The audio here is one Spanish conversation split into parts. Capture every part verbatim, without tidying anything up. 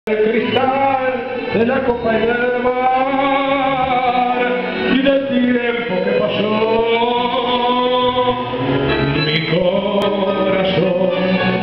El cristal de la copa y del mar y del tiempo que pasó, mi corazón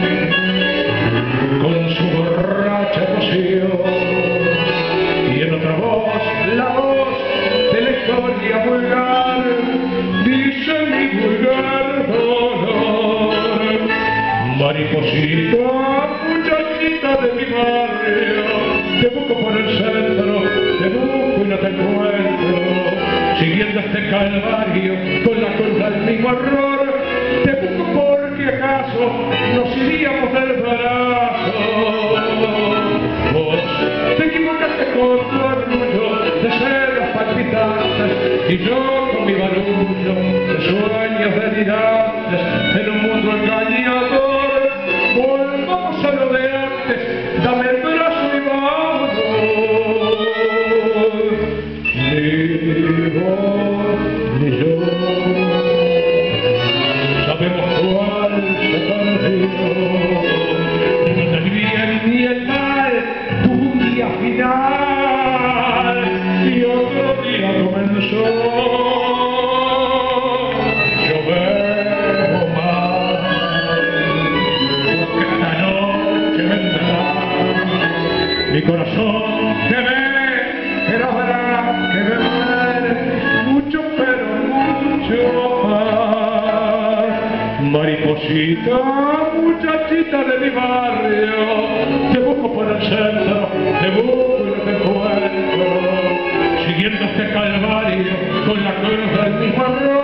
con su borracha emoción y en otra voz, la voz de la historia vulgar, dice mi vulgar dolor. Mariposita, muchachita de mi barrio, te busco por el centro, te busco y no te encuentro, siguiendo este calvario con la cruz del mismo error. Te busco porque acaso nos iríamos del brazo. Vos te equivocaste con tu orgullo de celos palpitantes y yo con mi barullo de sueños delirantes en un mundo engañador. Volvamos a lo de antes, dame el brazo y vámonos. Ni vos ni yo sabemos cuál se perdió, no el bien ni el mal, tu día final y otro día comenzó. Mi corazón te ve, pero habrá que beber mucho, pero mucho más. Mariposita, muchachita de mi barrio, te busco por el centro, te busco y no te encuentro, siguiendo este calvario con la cruz del mismo error.